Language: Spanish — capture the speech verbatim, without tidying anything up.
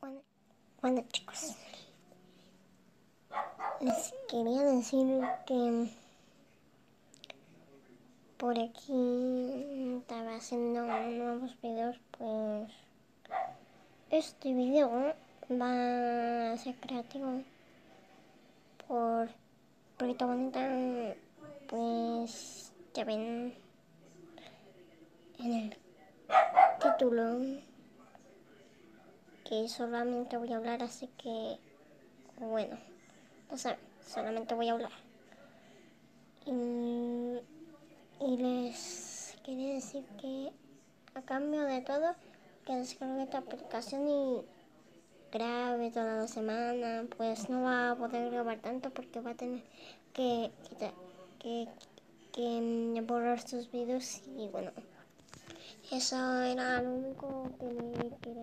Bueno, bueno, chicos, les quería decir que por aquí estaba haciendo nuevos videos. Pues este video va a ser creativo por Proyecto Bonita. Pues ya ven en el título que solamente voy a hablar, así que bueno, no saben, solamente voy a hablar. Y, y les quería decir que a cambio de todo, que descargue esta aplicación y grabe toda la semana. Pues no va a poder grabar tanto porque va a tener que quitar, que, que borrar sus videos. Y bueno, eso era lo único que me quería